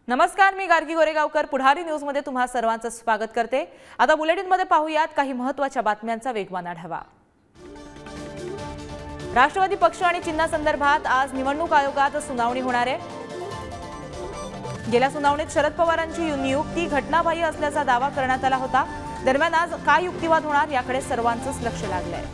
नमस्कार, मी गार्गी गोरेगावकर पुढारी न्यूज मध्ये तुम्हा सर्वांचं स्वागत करते। आता बुलेटिन मध्ये पाहूयात काही महत्त्वाच्या बातम्यांचा वेगवान आढावा। राष्ट्रवादी पक्ष आणि चिन्हासंदर्भात आज निवडणूक आयोगात सुनावणी होणार आहे। गेल्या सुनावणीत शरद पवारांची नियुक्ती घटनाबाह्य असल्याचा दावा करण्यात आला होता। दरम्यान आज काय युक्तिवाद होणार याकडे सर्वांचंच लक्ष लागलंय।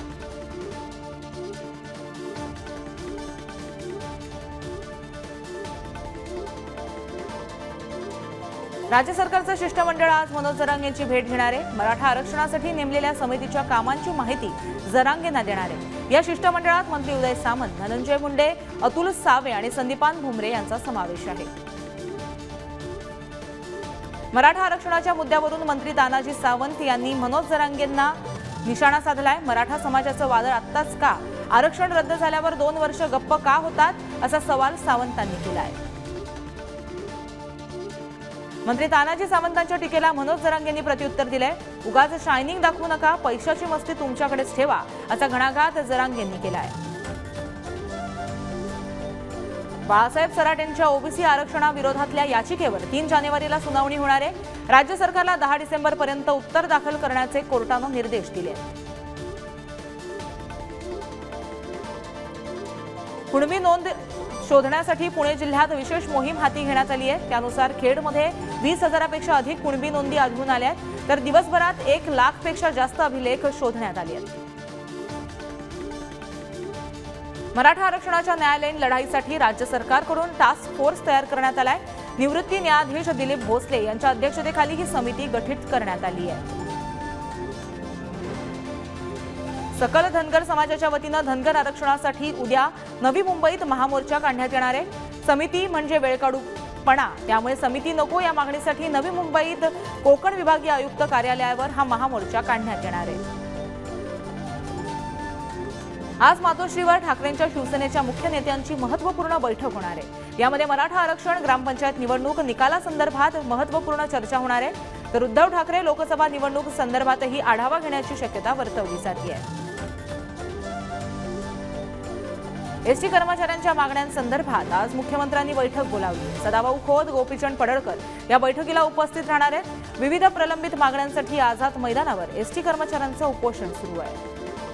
राज्य सरकारचं शिष्टमंडळ आज मनोज जरांगे यांची भेट घेणार आहे। मराठा आरक्षणासाठी नेमलेल्या समितीच्या कामांची माहिती जरांगेंना देणार आहे। या शिष्टमंडळात मंत्री उदय सामंत, धनंजय मुंडे, अतुल सावे आणि संदीपान भुमरे यांचा समावेश आहे। मराठा आरक्षणाच्या मुद्द्यावरून मंत्री तानाजी सावंत यांनी मनोज जरांगेंना निशाणा साधलाय। मराठा समाजाचं वादळ आत्ताच का? आरक्षण रद्द झाल्यावर 2 वर्ष गप्प का होतात असा सवाल सावंतांनी केलाय। मंत्री तानाजी सावंतांच्या टीकेला मनोज जरांगेंनी प्रत्युत्तर दिले। उगाच शायनिंग दाखवू नका, पैशाची मस्ती तुमच्याकडेच ठेवा असा घणाघात जरांगेंनी केलाय। बाळासाहेब सराटेंच्या ओबीसी आरक्षणाविरोधातल्या याचिकेवर 3 जानेवारीला सुनावणी होणार आहे। राज्य सरकारला 10 डिसेंबर पर्यंत उत्तर दाखल करण्याचे कोर्टाने निर्देश दिले। कुणबी नोंद शोधण्यासाठी पुणे जिल्ह्यात विशेष मोहीम हाती घेण्यात आली आहे। त्यानुसार खेडमध्ये 20,000पेक्षा अधिक कुणबी नोंदी आढळून आल्या आहेत, तर दिवसभरात 1 लाखपेक्षा जास्त अभिलेख शोधण्यात आले आहेत। मराठा आरक्षणाच्या न्यायालयीन लढाईसाठी राज्य सरकारकडून टास्क फोर्स तयार करण्यात आलाय। निवृत्ती न्यायाधीश दिलीप भोसले यांच्या अध्यक्षतेखाली ही समिती गठीत करण्यात आली आहे। सकल धनगर समाजाच्या वतीने धनगर आरक्षणासाठी उद्या नवी मुंबईत महामोर्चा काढण्यात येणार आहे। समिती म्हणजे वेळकाढूपणा, त्यामुळे समिती नको या मागणीसाठी नवी मुंबईत कोकण विभागीय आयुक्त कार्यालयावर हा महामोर्चा काढण्यात येणार आहे। आज मातोश्रीवर ठाकरेंच्या शिवसेनेच्या मुख्य नेत्यांची महत्त्वपूर्ण बैठक होणार आहे। यामध्ये मराठा आरक्षण, ग्रामपंचायत निवडणूक निकालासंदर्भात महत्त्वपूर्ण चर्चा होणार आहे, तर उद्धव ठाकरे लोकसभा निवडणूक संदर्भातही आढावा घेण्याची शक्यता वर्तवली जाते आहे। एसटी कर्मचाऱ्यांच्या मागण्यांसंदर्भात आज मुख्यमंत्र्यांनी बैठक बोलावली। सदाभाऊ खोत, गोपीचंद पडळकर या बैठकीला उपस्थित राहणार आहेत। विविध प्रलंबित मागण्यांसाठी आझाद मैदानावर एसटी कर्मचाऱ्यांचं उपोषण सुरू आहे।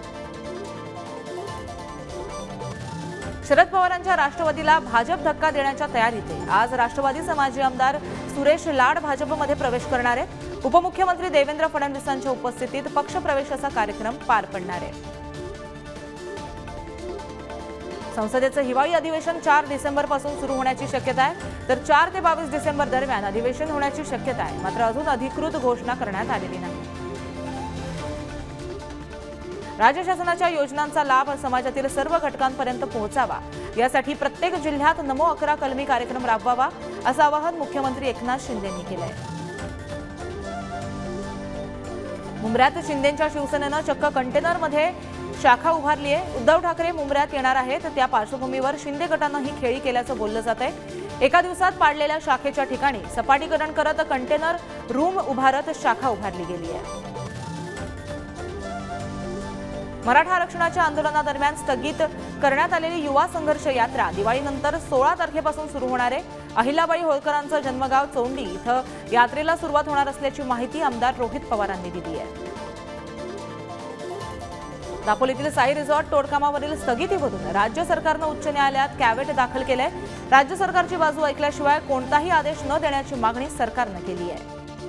शरद पवारांच्या राष्ट्रवादीला भाजप धक्का देण्याच्या तयारीत आहे। आज राष्ट्रवादीचे माजी आमदार सुरेश लाड भाजपमध्ये प्रवेश करणार आहेत। उपमुख्यमंत्री देवेंद्र फडणवीसांच्या उपस्थितीत पक्षप्रवेशाचा कार्यक्रम पार पडणार आहे। संसदेचं हिवाळी अधिवेशन 4 डिसेंबर पासून सुरू होण्याची शक्यता आहे, तर 4 ते 22 डिसेंबर दरम्यान अधिवेशन होण्याची शक्यता आहे। मात्र अजून अधिकृत घोषणा करण्यात आलेली नाही। राज्य शासनाच्या योजनांचा लाभ समाजातील सर्व घटकांपर्यंत पोहोचावा यासाठी प्रत्येक जिल्ह्यात नमो 11 कलमी कार्यक्रम राबवावा असं आवाहन मुख्यमंत्री एकनाथ शिंदे यांनी केलंय। मुंब्र्यात शिंदेंच्या शिवसेनेनं चक्क कंटेनरमध्ये शाखा उभारली आहे। उद्धव ठाकरे मुंब्र्यात येणार आहेत, त्या पार्श्वभूमीवर शिंदे गटानं ही खेळी केल्याचं बोललं जात आहे। एका दिवसात पाडलेल्या शाखेच्या ठिकाणी सपाटीकरण करत कंटेनर रूम उभारत शाखा उभारली गेली आहे। मराठा आरक्षणाच्या आंदोलनादरम्यान स्थगित करण्यात आलेली युवा संघर्ष यात्रा दिवाळीनंतर 16 तारखेपासून सुरू होणार आहे। अहिल्याबाई होळकरांचं जन्मगाव चौंडी इथं यात्रेला सुरुवात होणार असल्याची माहिती आमदार रोहित पवारांनी दिली आहे। दापोलीतील साई रिसॉर्ट तोडकामावरील स्थगितीवरून राज्य सरकारनं उच्च न्यायालयात कॅव्हेट दाखल केलंय। राज्य सरकारची बाजू ऐकल्याशिवाय कोणताही आदेश न देण्याची मागणी सरकारनं केली आहे।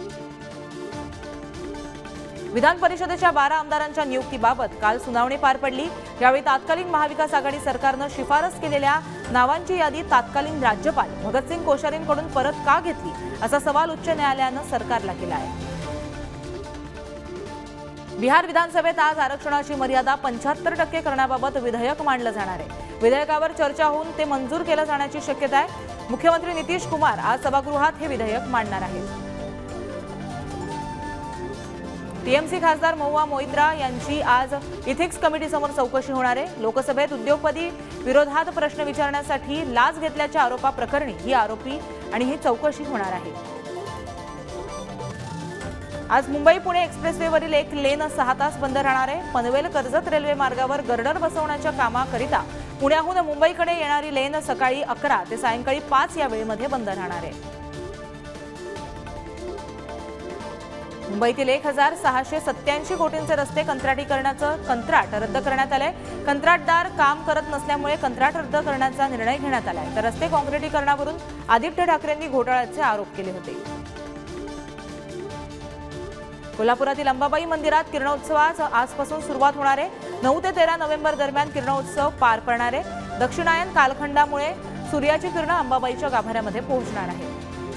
विधान परिषदेच्या 12 आमदारांच्या नियुक्तीबाबत काल सुनावणी पार पडली। यावेळी तत्कालीन महाविकास आघाडी सरकारनं शिफारस केलेल्या नावांची यादी तत्कालीन राज्यपाल भगतसिंग कोश्यारींकडून परत का घेतली असा सवाल उच्च न्यायालयानं सरकारला केला आहे। बिहार विधानसभेत आज आरक्षणाची मर्यादा 75% करण्याबाबत विधेयक मांडलं जाणार आहे। विधेयकावर चर्चा होऊन ते मंजूर केलं जाण्याची शक्यता आहे। मुख्यमंत्री नितीश कुमार आज सभागृहात हे विधेयक मांडणार आहेत। टीएमसी खासदार महुआ मोइत्रा यांची आज इथिक्स कमिटीसमोर चौकशी होणार आहे। लोकसभेत उद्योगपती विरोधात प्रश्न विचारण्यासाठी लाच घेतल्याच्या आरोपाप्रकरणी ही आरोपी आणि ही चौकशी होणार आहे। आज मुंबई पुणे एक्सप्रेसवेवरील 1 लेन 6 तास बंद राहणार आहे। पनवेल कर्जत रेल्वे मार्गावर गर्डर बसवण्याच्या कामाकरिता पुण्याहून मुंबईकडे येणारी लेन सकाळी 11 ते सायंकाळी 5 या वेळेमध्ये बंद राहणार आहे. मुंबईतील 1687 कोटींचे रस्ते कंत्राटीकरणाचं कंत्राट रद्द करण्यात आलंय. कंत्राटदार काम करत नसल्यामुळे कंत्राट रद्द करण्याचा निर्णय घेण्यात आलाय. तर रस्ते काँक्रिटीकरणावरून आदित्य ठाकरेंनी घोटाळ्याचे आरोप केले होते. कोल्हापुरातील अंबाबाई मंदिरात किरणोत्सवास आजपासून सुरुवात होणार आहे. 9 ते 13 नोव्हेंबर दरम्यान किरणोत्सव पार पडणार आहे. दक्षिणायन कालखंडामुळे सूर्याची किरणं अंबाबाईच्या गाभाऱ्यामध्ये पोहोचणार आहे.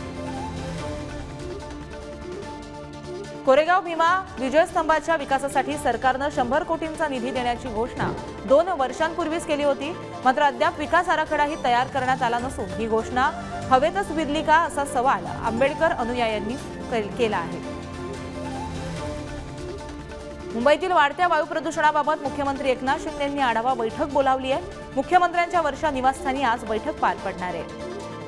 कोरेगाव भीमा विजयस्तंभाच्या विकासासाठी सरकारनं 100 कोटींचा निधी देण्याची घोषणा 2 वर्षांपूर्वीच केली होती. मात्र अद्याप विकास आराखडाही तयार करण्यात आला नसून ही घोषणा हवेतच विरली का असा सवाल आंबेडकर अनुयायांनी केला आहे. मुंबईतील वाढत्या वायू प्रदूषणाबाबत मुख्यमंत्री एकनाथ शिंदे यांनी आढावा बैठक बोलावली आहे. मुख्यमंत्र्यांच्या वर्षा निवासस्थानी आज बैठक पार पडणार आहे.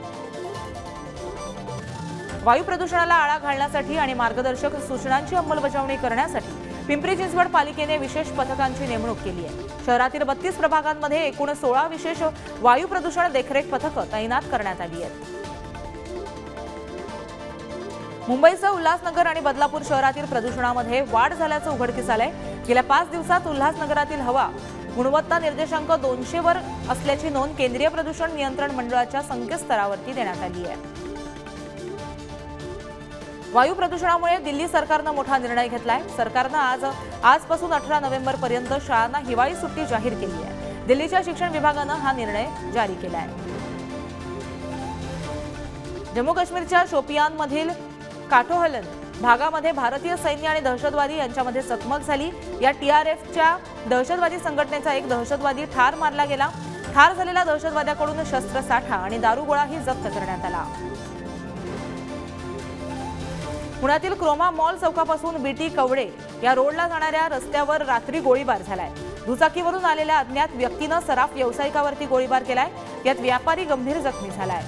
वायू प्रदूषणाला आळा घालण्यासाठी आणि मार्गदर्शक सूचनांची अंमलबजावणी करण्यासाठी पिंपरी चिंचवड पालिकेने विशेष पथकांची नेमणूक केली आहे. शहरातील 32 प्रभागांमध्ये एकूण 16 विशेष वायू प्रदूषण देखरेख पथकं तैनात करण्यात आली आहेत. मुंबईसह उल्हासनगर आणि बदलापूर शहरातील प्रदूषणामध्ये वाढ झाल्याचं उघडकीस आलंय. गेल्या 5 दिवसात उल्हासनगरातील हवा गुणवत्ता निर्देशांक 200 वर असल्याची नोंद केंद्रीय प्रदूषण नियंत्रण मंडळाच्या संकेतस्थळावरती देण्यात आली आहे. वायू प्रदूषणामुळे दिल्ली सरकारनं मोठा निर्णय घेतलाय. सरकारनं आजपासून 18 नोव्हेंबर पर्यंत शाळांना हिवाळी सुट्टी जाहीर केली आहे. दिल्लीच्या शिक्षण विभागानं हा निर्णय जारी केला आहे. जम्मू काश्मीरच्या शोपियानमधील काठोहलन भागामध्ये भारतीय सैन्य आणि दहशतवादी यांच्यामध्ये चकमक झाली. या TRFच्या दहशतवादी संघटनेचा एक दहशतवादी ठार मारला गेला. ठार झालेल्या दहशतवाद्याकडून शस्त्रसाठा आणि दारुगोळाही जप्त करण्यात आला. पुण्यातील क्रोमा मॉल चौकापासून BT कवडे या रोडला जाणाऱ्या रस्त्यावर रात्री गोळीबार झालाय. दुचाकीवरून आलेल्या अज्ञात व्यक्तीनं सराफ व्यावसायिकावरती गोळीबार केलाय. यात व्यापारी गंभीर जखमी झालाय.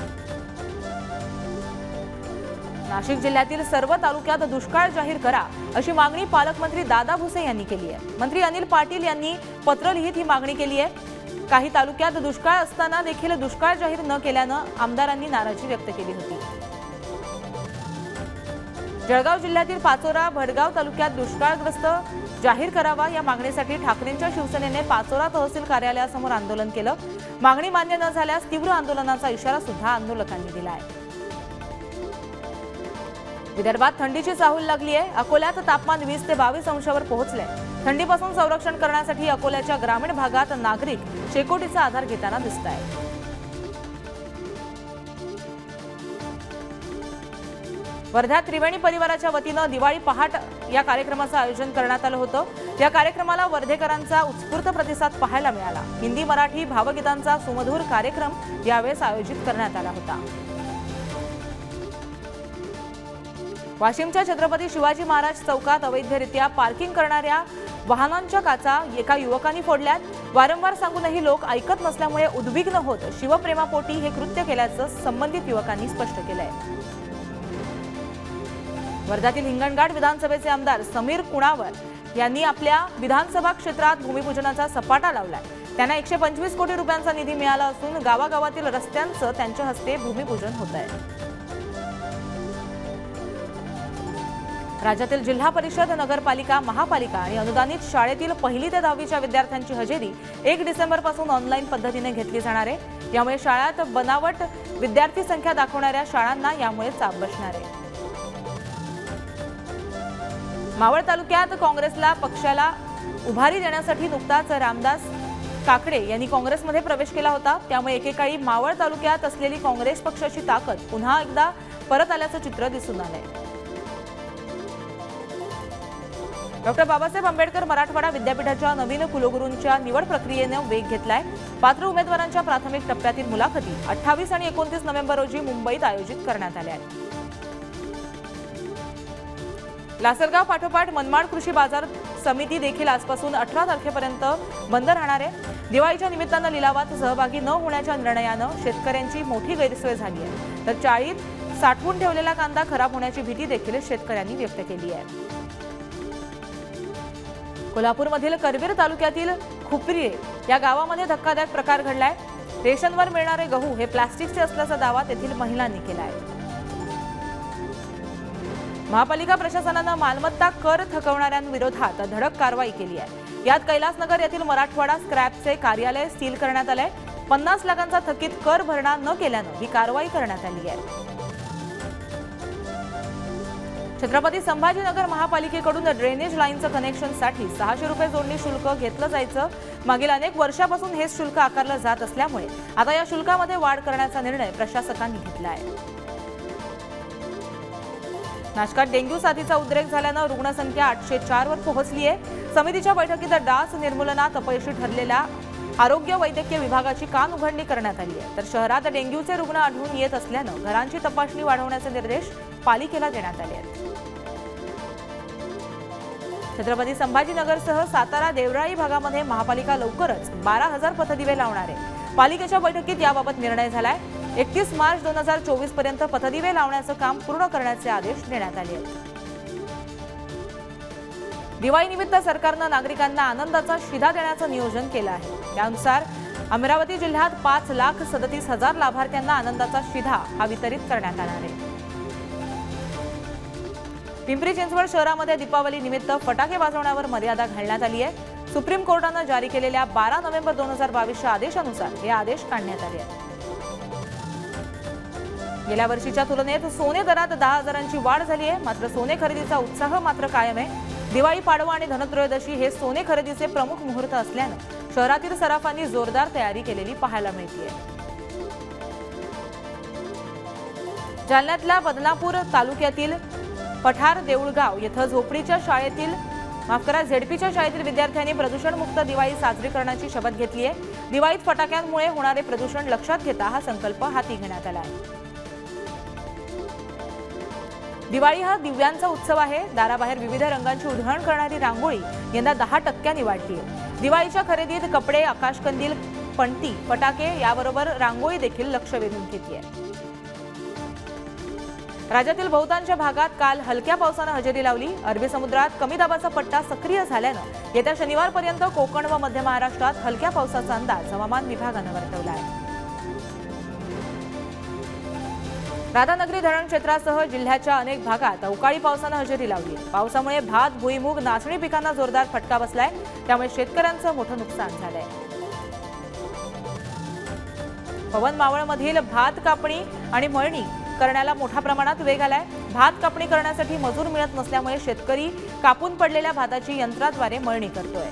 नाशिक जिल्ह्यातील सर्व तालुक्यात दुष्काळ जाहीर करा अशी मागणी पालकमंत्री दादा भुसे यांनी केली आहे. मंत्री अनिल पाटील यांनी पत्र लिहित ही मागणी केली आहे. काही तालुक्यात दुष्काळ असताना देखील दुष्काळ जाहीर न केल्यानं आमदारांनी नाराजी व्यक्त केली होती. जळगाव जिल्ह्यातील पाचोरा भडगाव तालुक्यात दुष्काळग्रस्त जाहीर करावा या मागणीसाठी ठाकरेंच्या शिवसेनेने पाचोरा तहसील कार्यालयासमोर आंदोलन केलं. मागणी मान्य न झाल्यास तीव्र आंदोलनाचा इशारा सुद्धा आंदोलकांनी दिलाय. विदर्भात थंडीची चाहूल लागली आहे. अकोल्यात तापमान 20 ते 22 अंशावर पोहोचलंय. थंडीपासून संरक्षण करण्यासाठी अकोल्याच्या ग्रामीण भागात नागरिक शेकोटीचा आधार घेताना दिसतायत. वर्ध्यात त्रिवेणी परिवाराच्या वतीनं दिवाळी पहाट या कार्यक्रमाचं आयोजन करण्यात आलं होतं. या कार्यक्रमाला वर्धेकरांचा उत्स्फूर्त प्रतिसाद पाहायला मिळाला. हिंदी मराठी भावगीतांचा सुमधुर कार्यक्रम यावेळेस आयोजित करण्यात आला होता. वाशिमच्या छत्रपती शिवाजी महाराज चौकात अवैधरित्या पार्किंग करणाऱ्या वाहनांच्या काचा एका युवकांनी फोडल्यात. वारंवार सांगूनही लोक ऐकत नसल्यामुळे उद्विग्न होत शिवप्रेमापोटी हे कृत्य केल्याचं संबंधित युवकांनी स्पष्ट केलंय. वर्ध्यातील हिंगणघाट विधानसभेचे आमदार समीर कुणावर यांनी आपल्या विधानसभा क्षेत्रात भूमिपूजनाचा सपाटा लावलाय. त्यांना 125 कोटी रुपयांचा निधी मिळाला असून गावागावातील रस्त्यांचं त्यांच्या हस्ते भूमिपूजन होत आहे. राज्यातील जिल्हा परिषद, नगरपालिका, महापालिका आणि अनुदानित शाळेतील 1ली ते 10वीच्या विद्यार्थ्यांची हजेरी 1 डिसेंबरपासून ऑनलाईन पद्धतीने घेतली जाणार आहे. यामुळे शाळेत बनावट विद्यार्थी संख्या दाखवणाऱ्या शाळांना यामुळे चाप बसणार आहे. मावळ तालुक्यात काँग्रेसला पक्षाला उभारी देण्यासाठी नुकताच रामदास काकडे यांनी काँग्रेसमध्ये प्रवेश केला होता. त्यामुळे एकेकाळी मावळ तालुक्यात असलेली काँग्रेस पक्षाची ताकद पुन्हा एकदा परत आल्याचं चित्र दिसून आलंय. डॉ. बाबासाहेब आंबेडकर मराठवाडा विद्यापीठाच्या नवीन कुलगुरूंच्या निवड प्रक्रियेनं वेग घेतलाय. पात्र उमेदवारांच्या प्राथमिक टप्प्यातील मुलाखती 28 आणि 29 नोव्हेंबर रोजी मुंबईत आयोजित करण्यात आल्या आहेत. लासलगाव पाठोपाठ मनमाड कृषी बाजार समिती देखील आजपासून 18 तारखेपर्यंत बंद राहणार आहे. दिवाळीच्या निमित्तानं लिलावात सहभागी न होण्याच्या निर्णयानं शेतकऱ्यांची मोठी गैरसोय झाली आहे. तर चाळीत साठवून ठेवलेला कांदा खराब होण्याची भीती देखील शेतकऱ्यांनी व्यक्त केली आहे. कोल्हापूरमधील करवीर तालुक्यातील खुपरी या गावामध्ये धक्कादायक प्रकार घडलाय। रेशनवर मिळणारे गहू हे प्लास्टिकचे असल्याचा दावा तेथील महिलांनी केला आहे। महापालिका प्रशासनाने मालमत्ता कर थकवणाऱ्यांविरोधात धडक कारवाई केली आहे। यात कैलासनगर येथील मराठवाडा स्क्रॅपचे कार्यालय सील करण्यात आले। 50 लाखांचा थकीत कर भरणा न केल्याने ही कारवाई करण्यात आली आहे। छत्रपती संभाजीनगर महापालिकेकडून ड्रेनेज लाईनचं कनेक्शनसाठी 600 रुपये जोडणी शुल्क घेतलं जायचं। मागील अनेक वर्षापासून हे शुल्क आकारलं जात असल्यामुळे आता या शुल्कामध्ये वाढ करण्याचा निर्णय प्रशासकांनी घेतला आहे। नाशकात डेंग्यू साथीचा उद्रेक झाल्यानं रुग्णसंख्या 804 वर पोहोचली आहे। समितीच्या बैठकीत डास निर्मूलनात अपयशी ठरलेल्या आरोग्य वैद्यकीय विभागाची कान उघडणी करण्यात आली आहे। तर शहरात डेंग्यूचे रुग्ण आढळून येत असल्यानं घरांची तपासणी वाढवण्याचे निर्देश पालिकेला देण्यात आले आहेत। छत्रपती संभाजीनगरसह सातारा देवराई भागामध्ये महापालिका लवकरच 12,000 पथदिवे लावणार आहे। पालिकेच्या बैठकीत याबाबत निर्णय झालाय। 31 मार्च 2024 पर्यंत पथदिवे लावण्याचं काम पूर्ण करण्याचे आदेश देण्यात आले आहेत। दिवाळीनिमित्त सरकारनं नागरिकांना आनंदाचा शिधा देण्याचं नियोजन केलं आहे। त्यानुसार अमरावती जिल्ह्यात 5,37,000 लाभार्थ्यांना आनंदाचा शिधा हा वितरित करण्यात येणार आहे। पिंपरी चिंचवड शहरामध्ये दीपावली निमित्त फटाके वाजवण्यावर मर्यादा घालण्यात आली आहे। सुप्रीम कोर्टाने जारी केलेल्या 12 नोव्हेंबर 2022च्या आदेशानुसार हे आदेश काढण्यात आले आहेत। गेल्या वर्षीच्या तुलनेत सोने दरात 10,000ची वाढ झाली आहे। मात्र सोने खरेदीचा उत्साह मात्र कायम आहे। दिवाळी, पाडवा आणि धनत्रयोदशी हे सोने खरेदीचे प्रमुख मुहूर्त असल्यानं शहरातील सराफांनी जोरदार तयारी केलेली पाहायला मिळते। जालन्यातल्या बदनापूर तालुक्यातील पठार देऊळगाव येथे झोपडीच्या शाळेतील झेडपीच्या शाळेतील विद्यार्थ्यांनी प्रदूषणमुक्त दिवाळी साजरी करण्याची शपथ घेतली आहे। दिवाळीत फटाक्यांमुळे होणारे प्रदूषण लक्षात घेता हा संकल्प हाती घेण्यात आला आहे। दिवाळी हा दिव्यांचा उत्सव आहे। दाराबाहेर विविध रंगांची उधळण करणारी रांगोळी यंदा 10% वाढली आहे। दिवाळीच्या खरेदीत कपडे, आकाशकंदील, पणती, फटाके याबरोबर रांगोळी देखील लक्ष वेधून घेते आहे। राज्यातील बहुतांश भागात काल हलक्या पावसाने हजेरी लावली। अरबी समुद्रात कमी दाबाचा पट्टा सक्रिय झाल्यानं येत्या शनिवारपर्यंत कोकण व मध्य महाराष्ट्रात हलक्या पावसाचा अंदाज हवामान विभागाने वर्तवला आहे। राधानगरी धरण क्षेत्रासह जिल्ह्याच्या अनेक भागात अवकाळी पावसाने हजेरी लावली। पावसामुळे भात, भुईमूग, नाचणी पिकांना जोरदार फटका बसलाय। त्यामुळे शेतकऱ्यांचं मोठं नुकसान झालंय। पवन मावळमधील भात कापणी आणि मळणी करण्याला मोठ्या प्रमाणात वेग आलाय। भात कापणी करण्यासाठी मजूर मिळत नसल्यामुळे शेतकरी कापून पडलेल्या भाताची यंत्राद्वारे मळणी करतोय।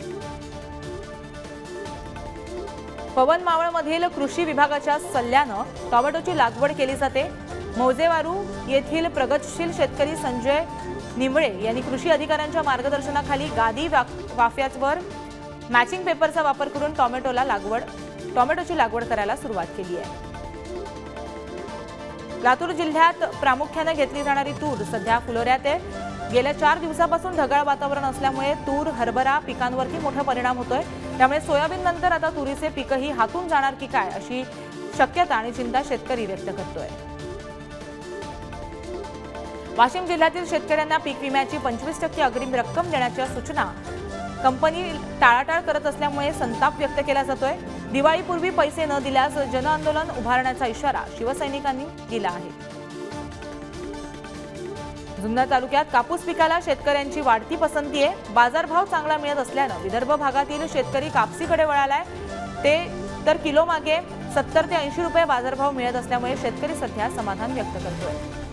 पवन मावळमधील कृषी विभागाच्या सल्ल्यानं टोमॅटोची लागवड केली जाते। मौजेवारू येथील प्रगतशील शेतकरी संजय निंबळे यांनी कृषी अधिकाऱ्यांच्या मार्गदर्शनाखाली गादी वाफ्यावर मॅचिंग पेपरचा वापर करून टोमॅटोची लागवड करायला सुरुवात केली आहे। लातूर जिल्ह्यात प्रामुख्याने घेतली जाणारी तूर सध्या फुलोऱ्यात आहे। गेल्या 4 दिवसापासून ढगाळ वातावरण असल्यामुळे तूर, हरभरा पिकांवरती मोठा परिणाम होतोय। त्यामुळे सोयाबीन नंतर आता तुरीचे पीकही हातून जाणार की काय अशी शक्यता आणि चिंता शेतकरी व्यक्त करतोय। वाशिम जिल्ह्यातील शेतकऱ्यांना पीक विम्याची 25% अग्रिम रक्कम देण्याच्या सूचना कंपनी टाळाटाळ करत असल्यामुळे संताप व्यक्त केला जातोय। दिवाळीपूर्वी पैसे न दिल्यास जनआंदोलन उभारण्याचा इशारा शिवसैनिकांनी दिला आहे। जुन्नर तालुक्यात कापूस पिकाला शेतकऱ्यांची वाढती पसंती आहे। बाजारभाव चांगला मिळत असल्यानं विदर्भ भागातील शेतकरी कापसीकडे वळालाय। ते तर किलो मागे 70 ते 80 रुपये बाजारभाव मिळत असल्यामुळे शेतकरी सध्या समाधान व्यक्त करतोय।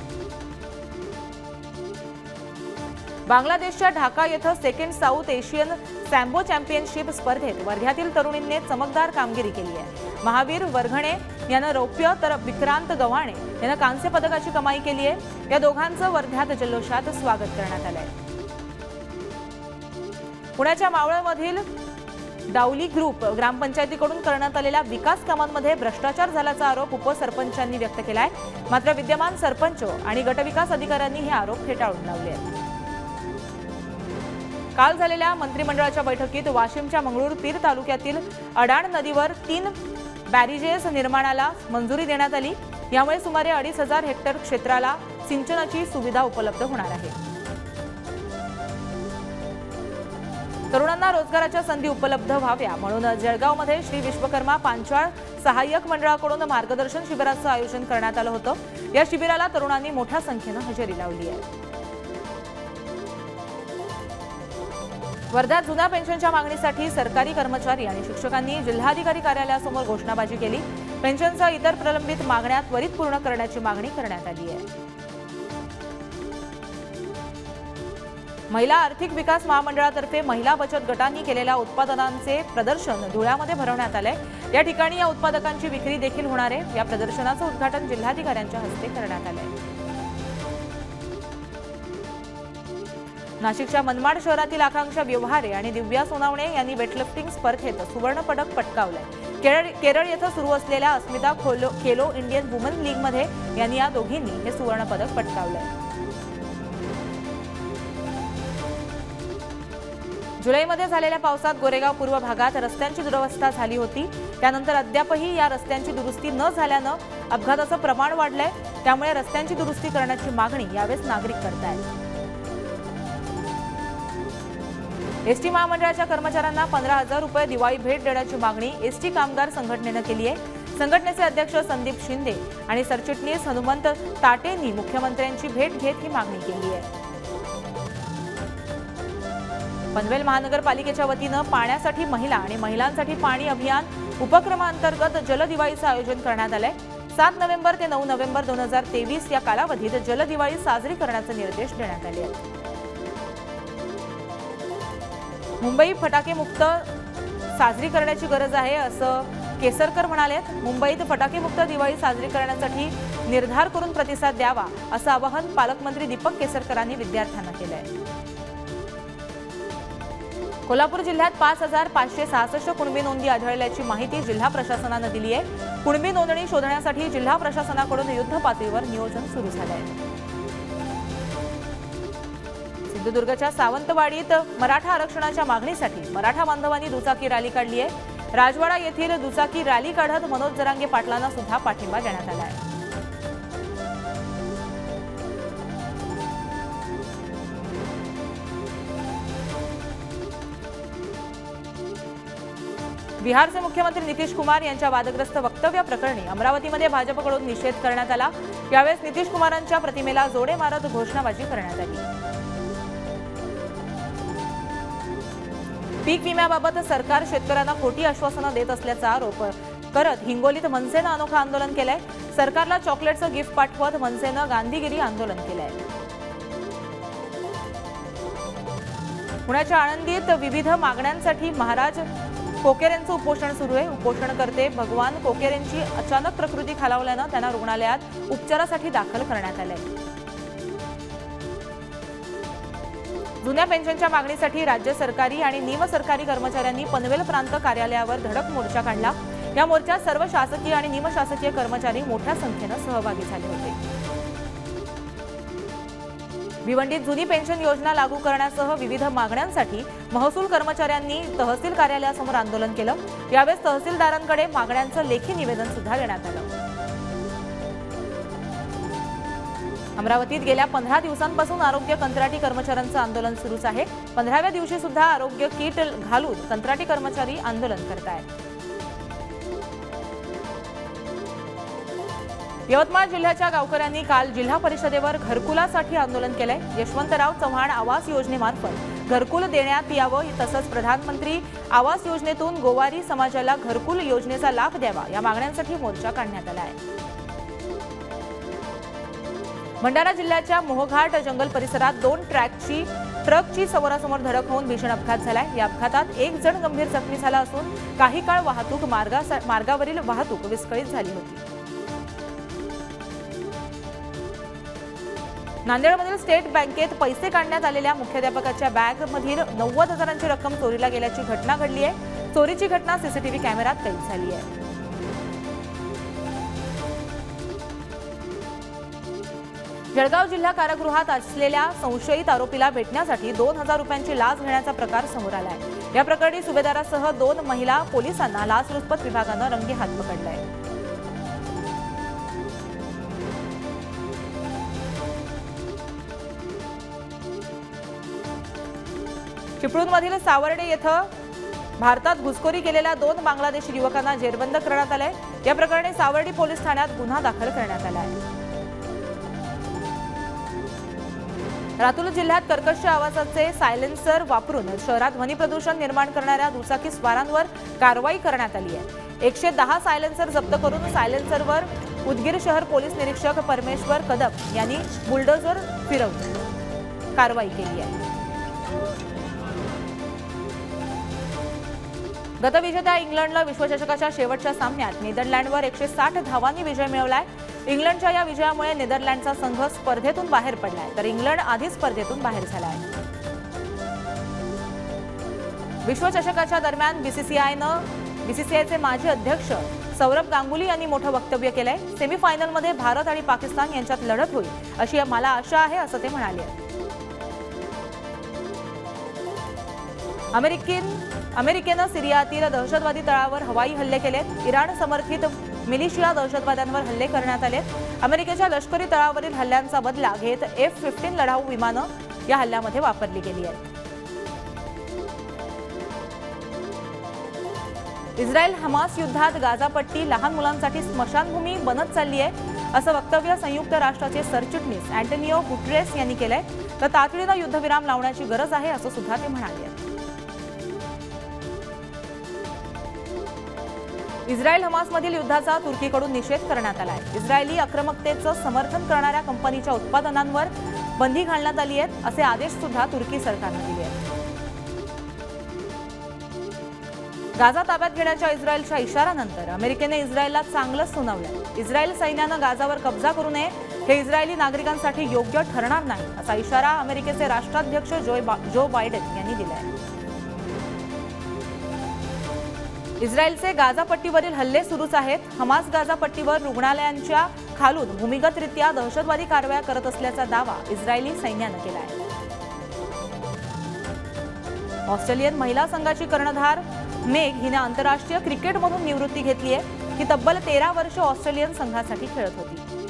बांगलादेशच्या ढाका येथे second South Asian sambo championship स्पर्धेत वर्ध्यातील तरुणींनी चमकदार कामगिरी केली आहे। महावीर वरघणे यानं रौप्य तर विक्रांत गव्हाणे यानं कांस्य पदकाची कमाई केली आहे। या दोघांचं वर्ध्यात जल्लोषात स्वागत करण्यात आलंय। पुण्याच्या मावळमधील डावली ग्रुप ग्रामपंचायतीकडून करण्यात आलेल्या विकास कामांमध्ये भ्रष्टाचार झाल्याचा आरोप उपसरपंचांनी व्यक्त केलाय। मात्र विद्यमान सरपंच आणि गटविकास अधिकाऱ्यांनी हे आरोप फेटाळून लावले आहेत। काल झालेल्या मंत्रिमंडळाच्या बैठकीत वाशिमच्या मंगळूर-पीर तालुक्यातील अडाण नदीवर 3 बॅरिजेस निर्माणाला मंजुरी देण्यात आली। यामुळे सुमारे 2,500 हेक्टर क्षेत्राला सिंचनाची सुविधा उपलब्ध होणार आहे। तरुणांना रोजगाराच्या संधी उपलब्ध व्हाव्या म्हणून जळगावमध्ये श्री विश्वकर्मा पांचाळ सहाय्यक मंडळाकडून मार्गदर्शन शिबिराचं आयोजन करण्यात आलं होतं। या शिबिराला तरुणांनी मोठ्या संख्येनं हजेरी लावली आहे। वर्ध्यात जुन्या पेन्शनच्या मागणीसाठी सरकारी कर्मचारी आणि शिक्षकांनी जिल्हाधिकारी कार्यालयासमोर घोषणाबाजी केली। पेन्शनसह इतर प्रलंबित मागण्या त्वरित पूर्ण करण्याची मागणी करण्यात आली आहे। महिला आर्थिक विकास महामंडळातर्फे महिला बचत गटांनी केलेल्या उत्पादनांचे प्रदर्शन धुळ्यामध्ये भरवण्यात आले। या ठिकाणी या उत्पादकांची विक्री देखील होणार आहे। या प्रदर्शनाचं उद्घाटन जिल्हाधिकाऱ्यांच्या हस्ते करण्यात आले। नाशिकच्या मनमाड शहरातील आकांक्षा व्यवहारे आणि दिव्या सोनावणे यांनी वेटलिफ्टिंग स्पर्धेत सुवर्ण पदक पटकावले। केरळ येथे सुरू असलेल्या अस्मिता खेलो इंडियन वुमन लीगमध्ये यांनी या दोघींनी हे सुवर्ण पदक पटकावले। जुलैमध्ये झालेल्या पावसात गोरेगाव पूर्व भागात रस्त्यांची दुरवस्था झाली होती। त्यानंतर अद्यापही या रस्त्यांची दुरुस्ती न झाल्यानं अपघाताचं प्रमाण वाढलंय। त्यामुळे रस्त्यांची दुरुस्ती करण्याची मागणी यावेळेस नागरिक करतायत। एसटी महामंडळाच्या कर्मचाऱ्यांना 15,000 रुपये दिवाळी भेट देण्याची मागणी एसटी कामगार संघटनेनं केली आहे। संघटनेचे अध्यक्ष संदीप शिंदे आणि सरचिटणीस हनुमंत ताटेंनी मुख्यमंत्र्यांची भेट घेत ही मागणी केली आहे। पनवेल महानगरपालिकेच्या वतीनं पाण्यासाठी महिला आणि महिलांसाठी पाणी अभियान उपक्रमांतर्गत जलदिवाळीचं आयोजन करण्यात आलंय। 7 नोव्हेंबर ते 9 नोव्हेंबर 2023 या कालावधीत जलदिवाळी साजरी करण्याचे निर्देश देण्यात आले आहेत। मुंबई फटाकेमुक्त साजरी करण्याची गरज आहे असं केसरकर म्हणाले। मुंबईत फटाकेमुक्त दिवाळी साजरी करण्यासाठी निर्धार करून प्रतिसाद द्यावा असं आवाहन पालकमंत्री दीपक केसरकरांनी विद्यार्थ्यांना केलं आहे। कोल्हापूर जिल्ह्यात 5,566 कुणबी नोंदी आढळल्याची माहिती जिल्हा प्रशासनानं दिली आहे। कुणबी नोंदणी शोधण्यासाठी जिल्हा प्रशासनाकडून युद्ध पातळीवर नियोजन सुरू झालं आहे। सिंधुदुर्गच्या सावंतवाडीत मराठा आरक्षणाच्या मागणीसाठी मराठा बांधवांनी दुचाकी रॅली काढली आहे। राजवाडा येथील दुचाकी रॅली काढत मनोज जरांगे पाटलांना सुद्धा पाठिंबा देण्यात आला आहे। बिहारचे मुख्यमंत्री नितीश कुमार यांच्या वादग्रस्त वक्तव्याप्रकरणी अमरावतीमध्ये भाजपकडून निषेध करण्यात आला। यावेळेस नितीश कुमारांच्या प्रतिमेला जोडे मारत घोषणाबाजी करण्यात आली। पीक विम्याबाबत सरकार शेतकऱ्यांना खोटी आश्वासनं देत असल्याचा आरोप करत हिंगोलीत मनसेनं अनोखं आंदोलन केलंय। सरकारला चॉकलेटचं गिफ्ट पाठवत मनसेनं गांधीगिरी आंदोलन केलंय। पुण्याच्या आळंदीत विविध मागण्यांसाठी महाराज कोकेरेंचं उपोषण सुरू आहे। उपोषणकर्ते भगवान कोकेरेंची अचानक प्रकृती खालावल्यानं त्यांना रुग्णालयात उपचारासाठी दाखल करण्यात आलंय। जुन्या पेन्शनच्या मागणीसाठी राज्य सरकारी आणि निमसरकारी कर्मचाऱ्यांनी पनवेल प्रांत कार्यालयावर धडक मोर्चा काढला। या मोर्चात सर्व शासकीय आणि निमशासकीय कर्मचारी मोठ्या संख्येनं सहभागी झाले होते। भिवंडीत जुनी पेन्शन योजना लागू करण्यासह विविध मागण्यांसाठी महसूल कर्मचाऱ्यांनी तहसील कार्यालयासमोर आंदोलन केलं। यावेळेस तहसीलदारांकडे मागण्यांचं लेखी निवेदन सुद्धा देण्यात आलं। अमरावतीत गेल्या 15 दिवसांपासून आरोग्य कंत्राटी कर्मचाऱ्यांचं आंदोलन सुरूच आहे। 15व्या दिवशी सुद्धा आरोग्य किट घालून कंत्राटी कर्मचारी आंदोलन करतायत। यवतमाळ जिल्ह्याच्या गावकऱ्यांनी काल जिल्हा परिषदेवर घरकुलासाठी आंदोलन केलंय। यशवंतराव चव्हाण आवास योजनेमार्फत घरकुल देण्यात यावं तसंच प्रधानमंत्री आवास योजनेतून गोवारी समाजाला घरकुल योजनेचा लाभ द्यावा या मागण्यांसाठी मोर्चा काढण्यात आला आहे। भंडारा जिल्ह्याच्या मोहघाट जंगल परिसरात 2 ट्रकची समोरासमोर धडक होऊन भीषण अपघात झालाय। या अपघातात 1 जण गंभीर जखमी झाला असून काही काळ वाहतूक मार्गावरील वाहतूक विस्कळीत झाली होती। नांदेडमधील स्टेट बँकेत पैसे काढण्यात आलेल्या मुख्याध्यापकाच्या बॅगमधील 90,000ची रक्कम चोरीला गेल्याची घटना घडली आहे। चोरीची घटना सीसीटीव्ही कॅमेऱ्यात कैद झाली आहे। जळगाव जिल्हा कारागृहात असलेल्या संशयित आरोपीला भेटण्यासाठी 2,000 रुपयांची लाच घेण्याचा प्रकार समोर आला आहे। या प्रकरणी सुभेदारासह 2 महिला पोलिसांना लाचलुचपत विभागानं रंगेहात पकडलंय। चिपळूणमधील सावर्डे येथे भारतात घुसखोरी केलेल्या 2 बांगलादेशी युवकांना जेरबंद करण्यात आले। या प्रकरणी सावर्डी पोलीस ठाण्यात गुन्हा दाखल करण्यात आला आहे। लातूर जिल्ह्यात कर्कश आवाजाचे सायलेन्सर वापरून शहरात ध्वनी प्रदूषण निर्माण करणाऱ्या दुचाकी स्वारांवर कारवाई करण्यात आली आहे। 110 सायलेन्सर जप्त करून सायलेन्सरवर उदगीर शहर पोलीस निरीक्षक परमेश्वर कदम यांनी बुलडोझर फिरवून कारवाई केली आहे। गतविजेत्या इंग्लंडला विश्वचषकाच्या शेवटच्या सामन्यात नेदरलँडवर 160 धावांनी विजय मिळवलाय। इंग्लंडच्या या विजयामुळे नेदरलँडचा संघ स्पर्धेतून बाहेर पडलाय, तर इंग्लंड आधी स्पर्धेतून बाहेर झालाय। विश्वचषकाच्या दरम्यान बीसीसीआयचे माजी अध्यक्ष सौरभ गांगुली यांनी मोठं वक्तव्य केलंय। सेमीफायनलमध्ये भारत आणि पाकिस्तान यांच्यात लढत होईल अशी मला आशा आहे, असं ते म्हणाले। अमेरिकेनं सिरियातील दहशतवादी तळावर हवाई हल्ले केलेत। इराण समर्थित मिलिशिया दहशतवाद्यांवर हल्ले करण्यात आलेत। अमेरिकेच्या लष्करी तळावरील हल्ल्यांचा बदला घेत F-15 लढाऊ विमानं या हल्ल्यामध्ये वापरली गेली आहेत। इस्रायल हमास युद्धात गाझापट्टी लहान मुलांसाठी स्मशानभूमी बनत चालली आहे, असं वक्तव्य संयुक्त राष्ट्राचे सरचिटणीस अँटोनियो गुटेरेस यांनी केलंय। तर तातडीनं युद्धविराम लावण्याची गरज आहे, असं सुद्धा ते म्हणाले। इस्रायल हमासमधील युद्धाचा तुर्कीकडून निषेध करण्यात आलाय। इस्रायली आक्रमकतेचं समर्थन करणाऱ्या कंपनीच्या उत्पादनांवर बंदी घालण्यात आली आहे, असे आदेश सुद्धा तुर्की सरकारने दिले आहेत। गाझा ताब्यात घेण्याच्या इस्रायलच्या इशाऱ्यानंतर अमेरिकेने इस्रायलला चांगलंच सुनावलंय। इस्रायल सैन्यानं गाझावर कब्जा करू नये, हे इस्रायली नागरिकांसाठी योग्य ठरणार नाही, असा इशारा अमेरिकेचे राष्ट्राध्यक्ष जो बायडेन यांनी दिलाय। इस्रायलचे गाझापट्टीवरील हल्ले सुरूच आहेत। हमास गाझापट्टीवर रुग्णालयांच्या खालून भूमिगतरित्या दहशतवादी कारवाया करत असल्याचा दावा इस्रायली सैन्यानं केला आहे। ऑस्ट्रेलियन महिला संघाची कर्णधार मेग हिने आंतरराष्ट्रीय क्रिकेटमधून निवृत्ती घेतली आहे। ही तब्बल 13 वर्ष ऑस्ट्रेलियन संघासाठी खेळत होती।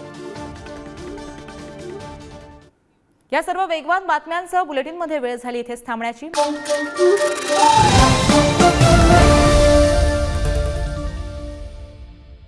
या सर्व वेगवान बातम्यांसह बुलेटिनमध्ये वेळ झाली इथेच थांबण्याची।